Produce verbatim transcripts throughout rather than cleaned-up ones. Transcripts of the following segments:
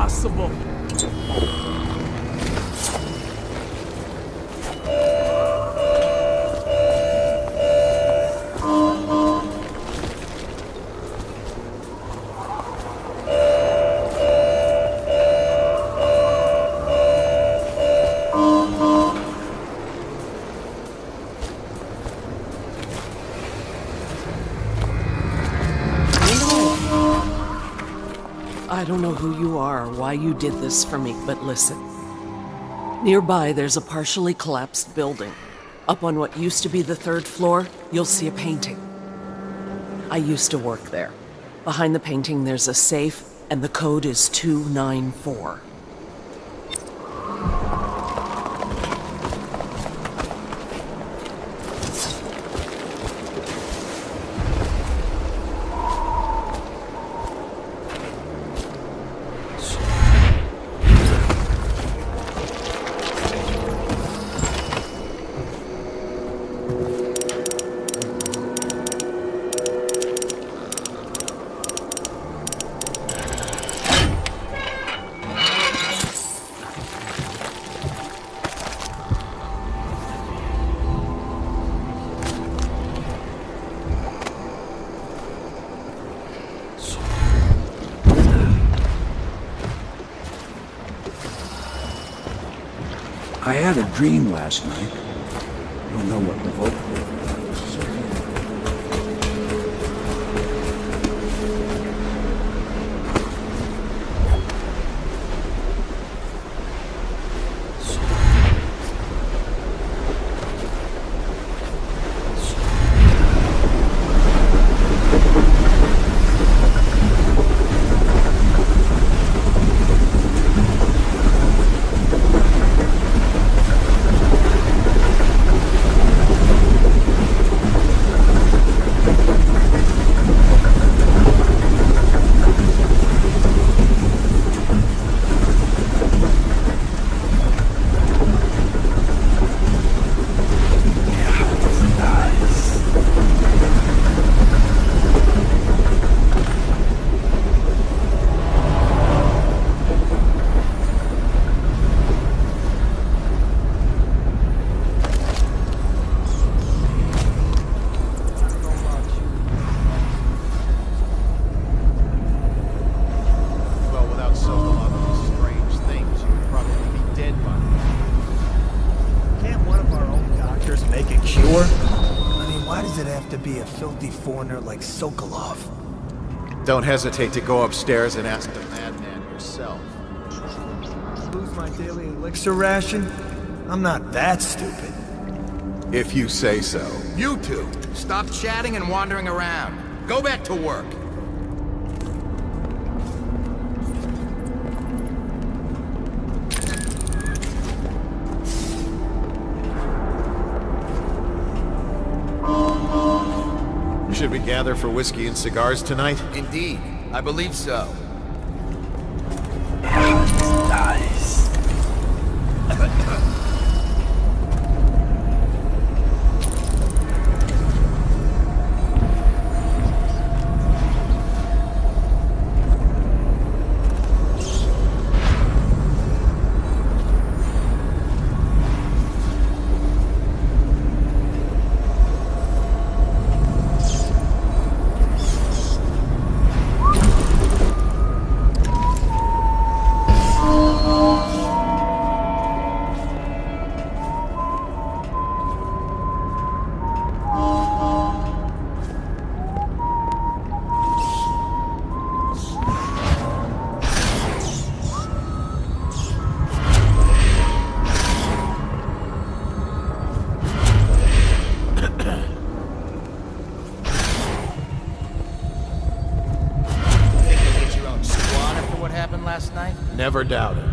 possible. I don't know who you are or why you did this for me, but listen. Nearby, there's a partially collapsed building. Up on what used to be the third floor, you'll see a painting. I used to work there. Behind the painting, there's a safe, and the code is two nine four. I had a dream last night. I don't know what revoked it. Foreigner like Sokolov. Don't hesitate to go upstairs and ask the madman yourself. Lose my daily elixir ration? I'm not that stupid. If you say so. You two, stop chatting and wandering around. Go back to work. Should we gather for whiskey and cigars tonight? Indeed, I believe so. Nice. Last night? Never doubt it.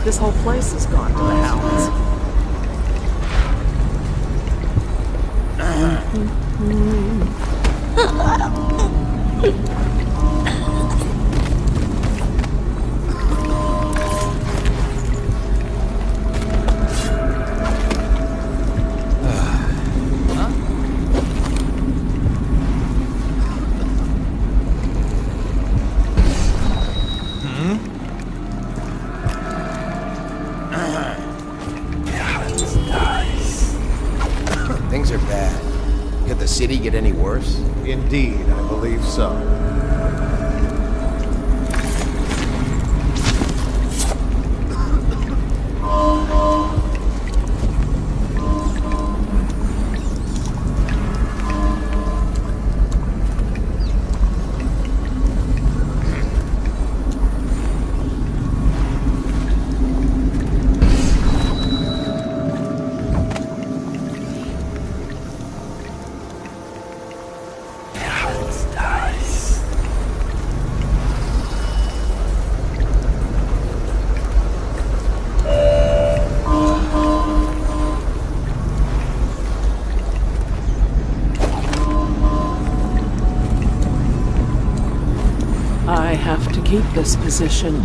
This whole place has gone to the hounds. Things are bad. Could the city get any worse? Indeed, I believe so. I have to keep this position.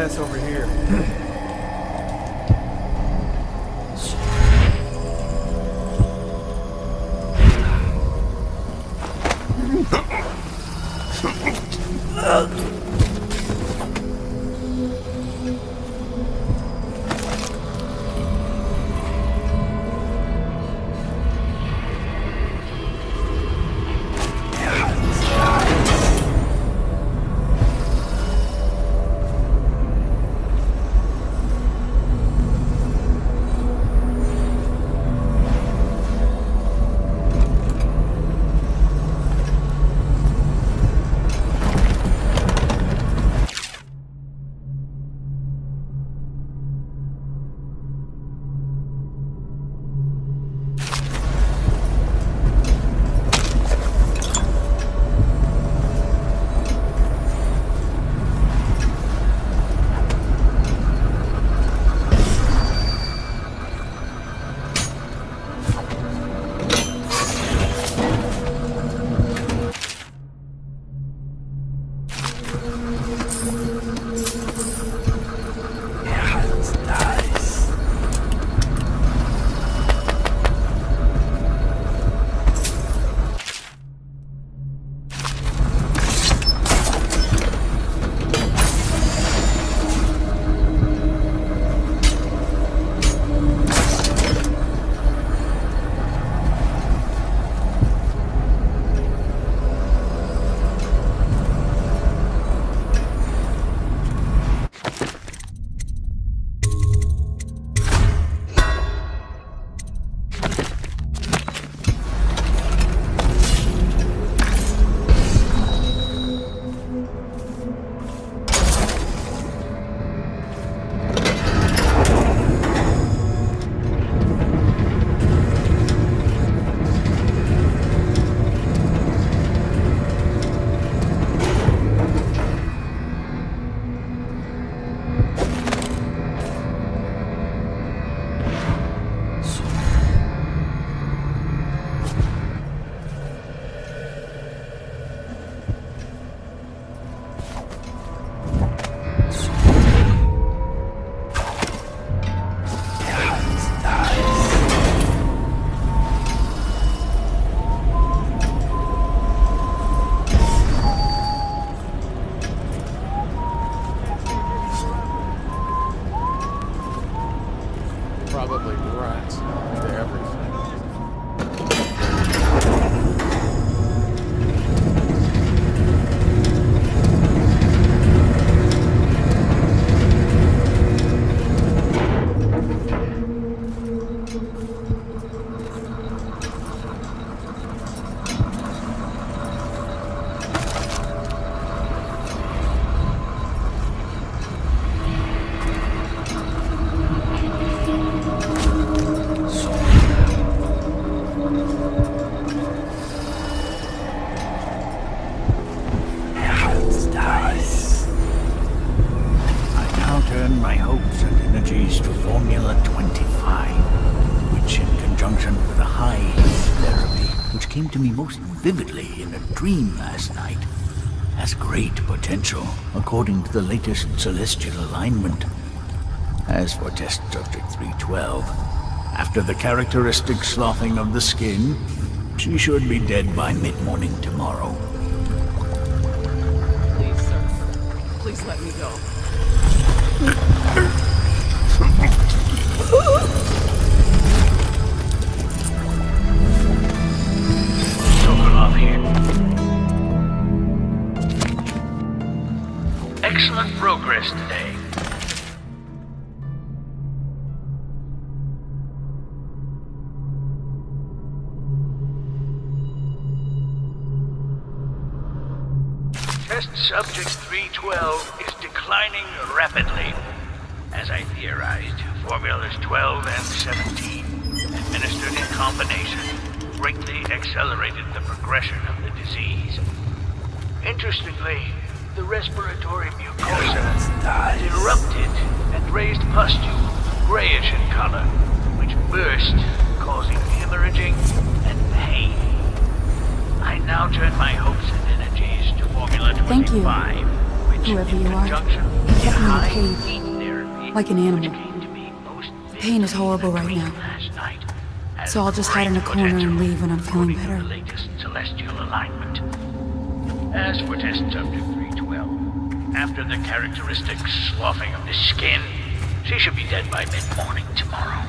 gas over here. Probably rats into everything. My hopes and energies to Formula twenty-five, which in conjunction with a high heat therapy, which came to me most vividly in a dream last night, has great potential according to the latest celestial alignment. As for test subject three twelve, after the characteristic sloughing of the skin, she should be dead by mid-morning tomorrow. Please, sir. Please let me go. Sokolov here. Excellent progress today. Test subject three twelve is declining rapidly. As I theorized, formulas twelve and seventeen, administered in combination, greatly accelerated the progression of the disease. Interestingly, the respiratory mucosa had erupted and raised pustule, grayish in color, which burst, causing hemorrhaging and pain. I now turn my hopes and energies to Formula twenty-five, whoever you are. He kept me in a cage, like an animal. The pain is horrible right now, so I'll just hide in a corner and leave when I'm feeling better. Celestial alignment. As for test subject three twelve, after the characteristic sloughing of the skin, she should be dead by mid-morning tomorrow.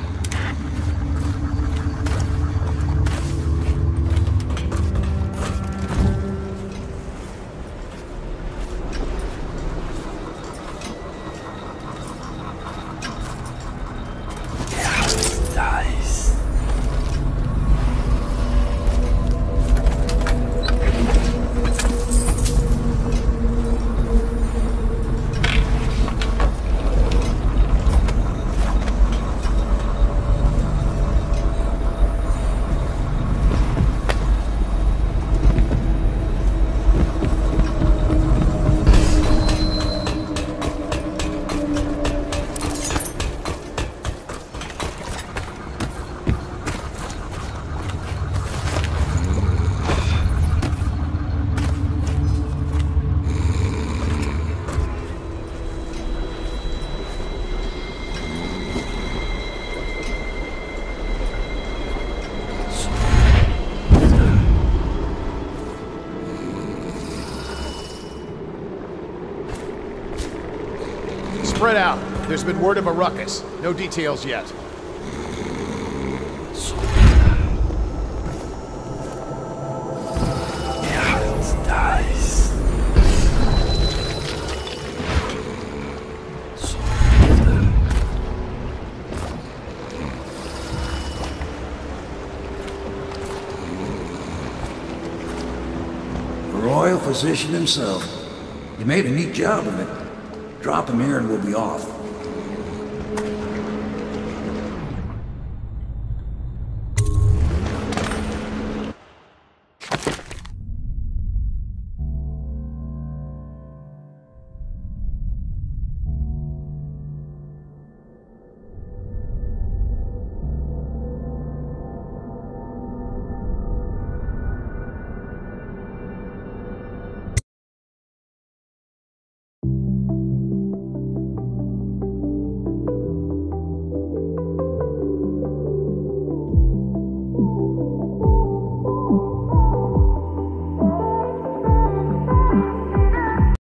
Spread out. There's been word of a ruckus. No details yet. The royal physician himself. You made a neat job of it. Drop him here and we'll be off.